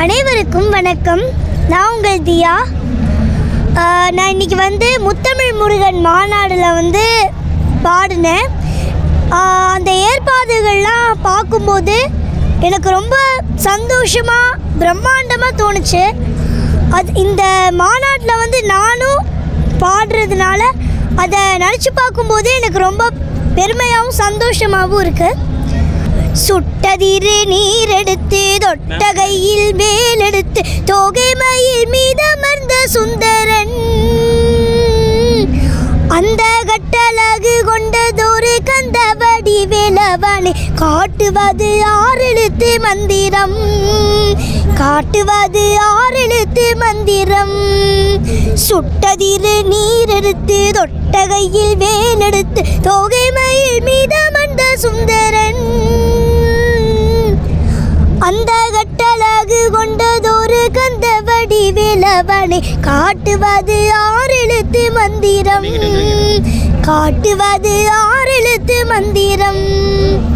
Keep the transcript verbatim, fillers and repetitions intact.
அனைவருக்கும் வணக்கம். நான் உங்கள் தியா. நான் இன்றைக்கி வந்து முத்தமிழ் முருகன் மாநாடில் வந்து பாடினேன். அந்த ஏற்பாடுகள்லாம் பார்க்கும்போது எனக்கு ரொம்ப சந்தோஷமாக பிரம்மாண்டமாக தோணுச்சு. அது இந்த மாநாட்டில் வந்து நானும் பாடுறதுனால அதை நினச்சி பார்க்கும்போது எனக்கு ரொம்ப பெருமையாகவும் சந்தோஷமாகவும் இருக்குது. சுட்டதிரு நீரெடுத்து தொட்டகையில் மேலெடுத்து தோகை மயில் மீதமர்ந்த சுந்தரன் அந்த கட்டழகு கொண்டதொரு கந்தவடி வேலவனை காட்டுவது ஆறெழுத்து மந்திரம் காட்டுவது ஆறெழுத்து மந்திரம். சுட்டதிரு நீரெடுத்து தொட்டகையில் வேலெடுத்து தோகை மயில் மீதமர்ந்த சுந்தரன் அந்த கட்டழகு கொண்டதொரு கந்தவடி வேலவனை காட்டுவது ஆறெழுத்து மந்திரம் காட்டுவது ஆறெழுத்து மந்திரம்.